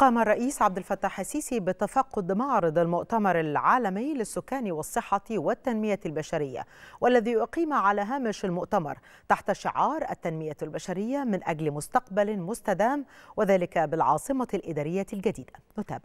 قام الرئيس عبد الفتاح السيسي بتفقد معرض المؤتمر العالمي للسكان والصحة والتنمية البشرية، والذي أقيم على هامش المؤتمر تحت شعار التنمية البشرية من أجل مستقبل مستدام، وذلك بالعاصمة الإدارية الجديدة. نتابع.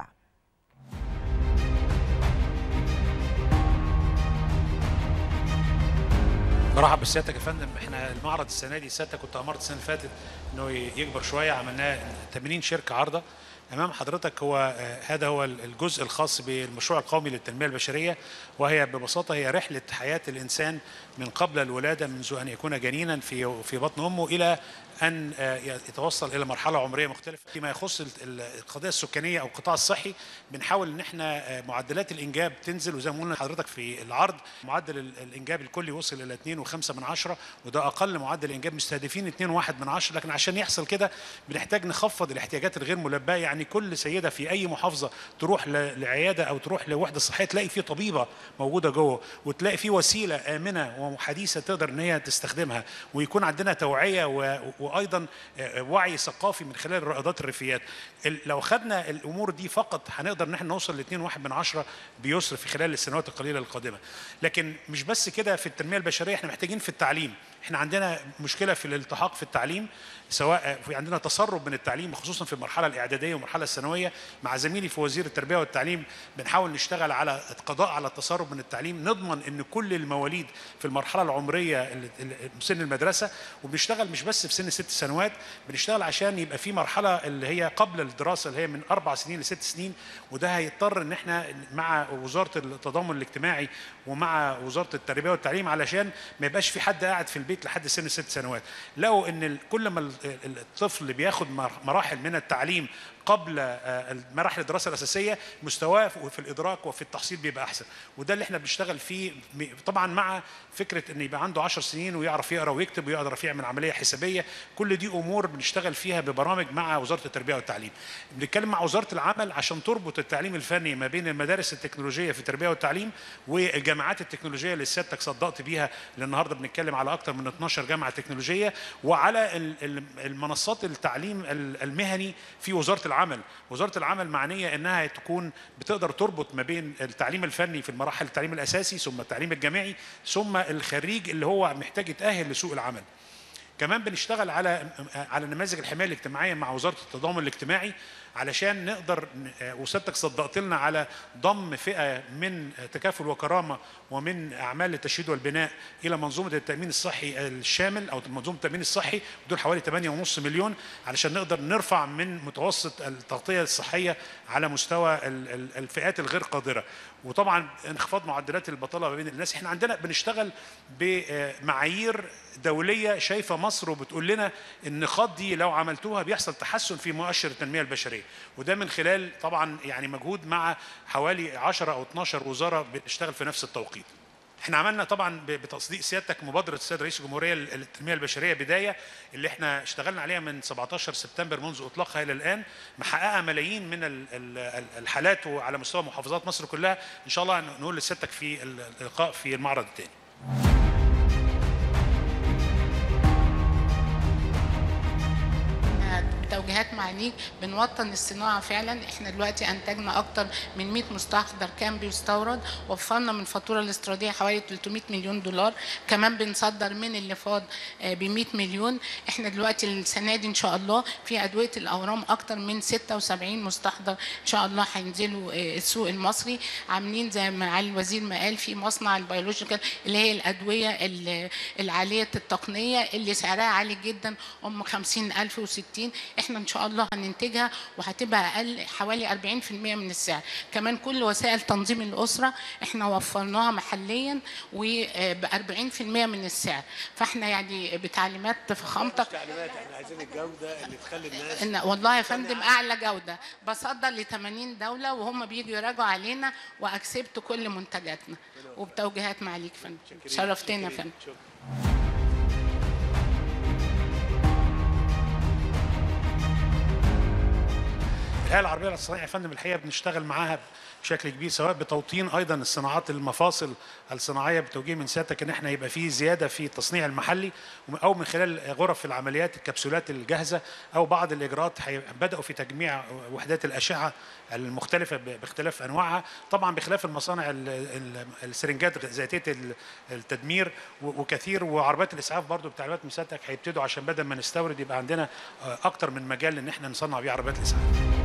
مرحبا بسيادتك يا فندم. احنا المعرض السنه دي سيادتك كنت امرت السنه اللي فاتت انه يكبر شويه، عملناه 80 شركه عارضه. امام حضرتك هذا هو الجزء الخاص بالمشروع القومي للتنميه البشريه، وهي ببساطه هي رحله حياه الانسان من قبل الولاده، منذ ان يكون جنينا في بطن امه الى ان يتوصل الى مرحله عمريه مختلفه. فيما يخص القضيه السكانيه او القطاع الصحي، بنحاول ان احنا معدلات الانجاب تنزل، وزي ما قلنا لحضرتك في العرض معدل الانجاب الكلي وصل الى 2.5، وده اقل معدل انجاب، مستهدفين 2.1، لكن عشان يحصل كده بنحتاج نخفض الاحتياجات الغير ملباه. يعني كل سيده في اي محافظه تروح لعياده او تروح لوحده صحيه تلاقي في طبيبه موجوده جوه، وتلاقي في وسيله امنه وحديثه تقدر ان هي تستخدمها، ويكون عندنا توعيه وايضا وعي ثقافي من خلال الرائدات الريفيات. لو خدنا الامور دي فقط هنقدر ان احنا نوصل ل 2.1 بيسر في خلال السنوات القليله القادمه. لكن مش بس كده، في التنميه البشريه احنا محتاجين في التعليم. احنا عندنا مشكله في الالتحاق في التعليم، سواء في عندنا تسرب من التعليم خصوصا في المرحله الاعداديه والمرحله الثانويه. مع زميلي في وزير التربيه والتعليم بنحاول نشتغل على القضاء على التسرب من التعليم، نضمن ان كل المواليد في المرحله العمريه سن المدرسه، وبنشتغل مش بس في سن 6 سنوات، بنشتغل عشان يبقى في مرحله اللي هي قبل الدراسه اللي هي من 4 سنين ل6 سنين. وده هيضطر ان احنا مع وزاره التضامن الاجتماعي ومع وزاره التربيه والتعليم علشان ما يبقاش في حد قاعد في البيت لحد سن 6 سنوات. لو ان كل ما الطفل بياخد مراحل من التعليم قبل مراحل الدراسه الاساسيه، مستواه في الادراك وفي التحصيل بيبقى احسن. وده اللي احنا بنشتغل فيه، طبعا مع فكره ان يبقى عنده 10 سنين ويعرف يقرا ويكتب ويقدر يعمل عمليه حسابيه. كل دي امور بنشتغل فيها ببرامج مع وزاره التربيه والتعليم. بنتكلم مع وزاره العمل عشان تربط التعليم الفني ما بين المدارس التكنولوجيه في التربيه والتعليم والجامعات التكنولوجيه اللي سيادتك صدقت بيها، لان النهارده بنتكلم على اكثر من 12 جامعه تكنولوجيه، وعلى المنصات التعليم المهني في وزاره العمل. وزاره العمل معنيه انها تكون بتقدر تربط ما بين التعليم الفني في المراحل التعليم الاساسي، ثم التعليم الجامعي، ثم الخريج اللي هو محتاج يتاهل لسوق العمل. كمان بنشتغل على نماذج الحمايه الاجتماعيه مع وزاره التضامن الاجتماعي، علشان نقدر، وسيادتك صدقت لنا على ضم فئه من تكافل وكرامه ومن اعمال التشييد والبناء الى منظومه التامين الصحي الشامل او منظومه التامين الصحي، دول حوالي 8.5 مليون، علشان نقدر نرفع من متوسط التغطيه الصحيه على مستوى الفئات الغير قادره. وطبعا انخفاض معدلات البطاله ما بين الناس. احنا عندنا بنشتغل بمعايير دوليه شايفه مصر وبتقول لنا النقاط دي لو عملتوها بيحصل تحسن في مؤشر التنميه البشريه، وده من خلال طبعا يعني مجهود مع حوالي 10 او 12 وزاره بتشتغل في نفس التوقيت. احنا عملنا طبعا بتصديق سيادتك مبادره السيد رئيس الجمهوريه للتنميه البشريه بدايه، اللي احنا اشتغلنا عليها من 17 سبتمبر منذ اطلاقها الى الان، محققه ملايين من الحالات وعلى مستوى محافظات مصر كلها. ان شاء الله نقول لسيادتك في اللقاء في المعرض الثاني. توجيهات معاليك بنوطن الصناعه فعلا. احنا دلوقتي انتجنا اكتر من 100 مستحضر كان بيستورد، وفرنا من الفاتوره الاستيراديه حوالي 300 مليون دولار. كمان بنصدر من اللي فاض ب 100 مليون. احنا دلوقتي السنه دي ان شاء الله في ادويه الاورام اكتر من 76 مستحضر ان شاء الله هينزلوا السوق المصري. عاملين زي ما معالي الوزير ما قال في مصنع البيولوجيكال اللي هي الادويه العاليه التقنيه اللي سعرها عالي جدا، 50,000 و60. احنا ان شاء الله هننتجها وهتبقى اقل حوالي 40% من السعر. كمان كل وسائل تنظيم الاسره احنا وفرناها محليا وب 40% من السعر. فاحنا يعني بتعليمات فخامتك، تعليمات احنا عايزين الجوده اللي تخلي الناس والله يا فندم اعلى جوده، بصدر ل 80 دوله وهم بييجوا يراجعوا علينا واكسبت كل منتجاتنا وبتوجيهات معاليك يا فندم. شرفتنا يا فندم. الهيئه العربيه للصناعه يا فندم الحقيقه بنشتغل معاها بشكل كبير، سواء بتوطين ايضا الصناعات المفاصل الصناعيه بتوجيه من سيادتك ان احنا يبقى في زياده في التصنيع المحلي، او من خلال غرف العمليات الكبسولات الجاهزه، او بعض الاجراءات بداوا في تجميع وحدات الاشعه المختلفه باختلاف انواعها، طبعا بخلاف المصانع السرنجات ذاتيه التدمير وكثير، وعربيات الاسعاف برضو بتعليمات من سيادتك هيبتدوا عشان بدل ما نستورد يبقى عندنا اكتر من مجال ان احنا نصنع بيه عربيات الاسعاف.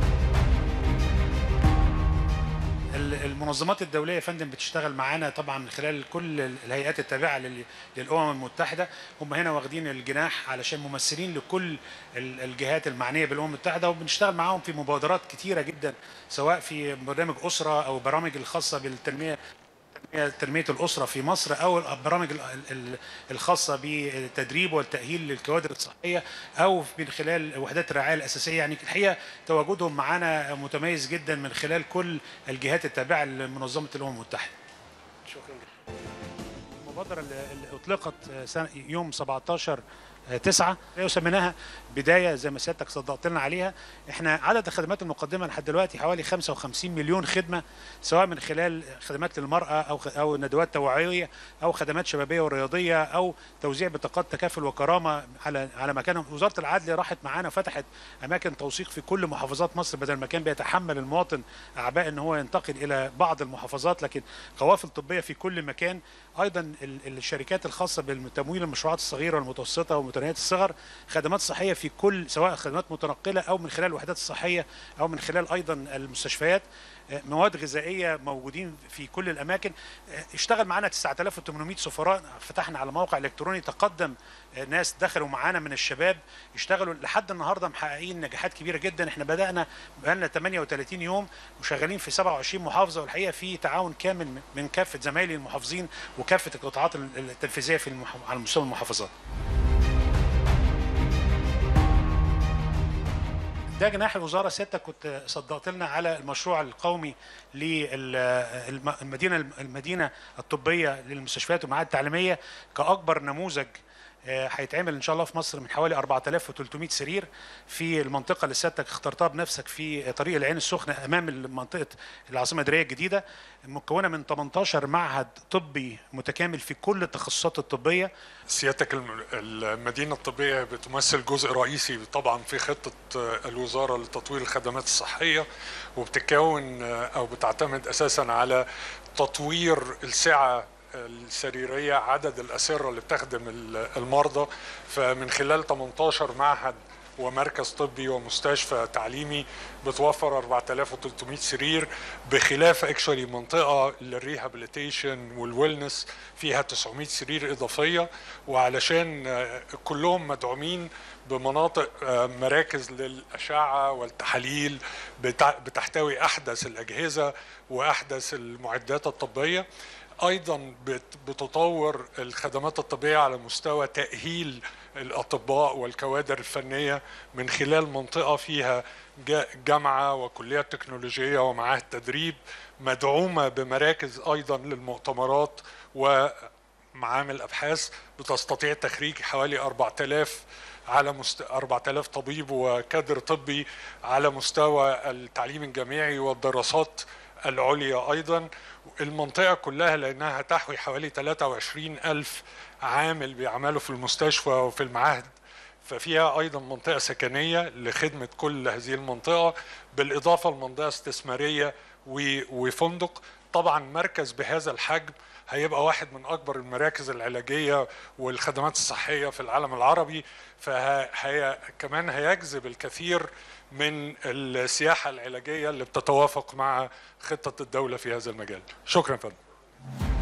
المنظمات الدوليه يا فندم بتشتغل معانا طبعا من خلال كل الهيئات التابعه للامم المتحده، هم هنا واخدين الجناح علشان ممثلين لكل الجهات المعنيه بالامم المتحده، وبنشتغل معاهم في مبادرات كتيره جدا، سواء في برنامج اسره او برامج الخاصه تنمية الأسرة في مصر، أو البرامج الخاصة بالتدريب والتأهيل للكوادر الصحية، أو من خلال وحدات الرعاية الأساسية. يعني الحقيقة تواجدهم معنا متميز جدا من خلال كل الجهات التابعة لمنظمة الأمم المتحدة. شكرا جدا. المبادرة اللي أطلقت يوم 17/9 وسميناها بدايه زي ما سيادتك صدقت لنا عليها. احنا عدد الخدمات المقدمه لحد دلوقتي حوالي 55 مليون خدمه، سواء من خلال خدمات للمراه او ندوات توعويه او خدمات شبابيه ورياضيه او توزيع بطاقات تكافل وكرامه على مكان. وزاره العدل راحت معانا فتحت اماكن توثيق في كل محافظات مصر، بدل ما كان بيتحمل المواطن اعباء ان هو ينتقل الى بعض المحافظات، لكن قوافل طبيه في كل مكان. ايضا الشركات الخاصه بالتمويل المشروعات الصغيره والمتوسطه ومتناهيه الصغر، خدمات صحيه في كل، سواء خدمات متنقله او من خلال الوحدات الصحيه او من خلال ايضا المستشفيات، مواد غذائيه موجودين في كل الاماكن. اشتغل معانا 9800 سفراء، فتحنا على موقع الكتروني، تقدم ناس دخلوا معانا من الشباب اشتغلوا لحد النهارده محققين نجاحات كبيره جدا. احنا بدانا بقالنا 38 يوم وشغالين في 27 محافظه، والحقيقه في تعاون كامل من كافه زمايلي المحافظين وكافه القطاعات التنفيذيه على مستوى المحافظات. ده جناح الوزاره. سيادتك كنت صدقت لنا على المشروع القومي للمدينه الطبيه للمستشفيات والمعاهد التعليميه كاكبر نموذج هيتعمل ان شاء الله في مصر، من حوالي 4300 سرير في المنطقه اللي سيادتك اخترتها بنفسك في طريق العين السخنه امام منطقه العاصمه الاداريه الجديده، مكونه من 18 معهد طبي متكامل في كل التخصصات الطبيه. سيادتك المدينه الطبيه بتمثل جزء رئيسي طبعا في خطه الوزاره لتطوير الخدمات الصحيه، وبتتكون او بتعتمد اساسا على تطوير السعه السريرية، عدد الأسرة اللي بتخدم المرضى. فمن خلال 18 معهد ومركز طبي ومستشفى تعليمي بتوفر 4300 سرير، بخلاف اكشولي منطقة للريهابيليتيشن والويلنس فيها 900 سرير إضافية، وعلشان كلهم مدعومين بمناطق مراكز للأشعة والتحاليل بتحتوي أحدث الأجهزة وأحدث المعدات الطبية. أيضا بتطور الخدمات الطبية على مستوى تأهيل الأطباء والكوادر الفنية من خلال منطقة فيها جامعة وكليات تكنولوجية ومعاهد تدريب مدعومة بمراكز أيضا للمؤتمرات ومعامل أبحاث بتستطيع تخريج حوالي 4000 طبيب وكادر طبي على مستوى التعليم الجامعي والدراسات العليا. أيضا المنطقة كلها لأنها تحوي حوالي 23,000 عامل بيعملوا في المستشفى وفي المعاهد، ففيها أيضا منطقة سكنية لخدمة كل هذه المنطقة، بالإضافة لمنطقة استثمارية وفندق. طبعا مركز بهذا الحجم هيبقى واحد من أكبر المراكز العلاجية والخدمات الصحية في العالم العربي، كمان هيجذب الكثير من السياحة العلاجية اللي بتتوافق مع خطة الدولة في هذا المجال. شكرا فندم.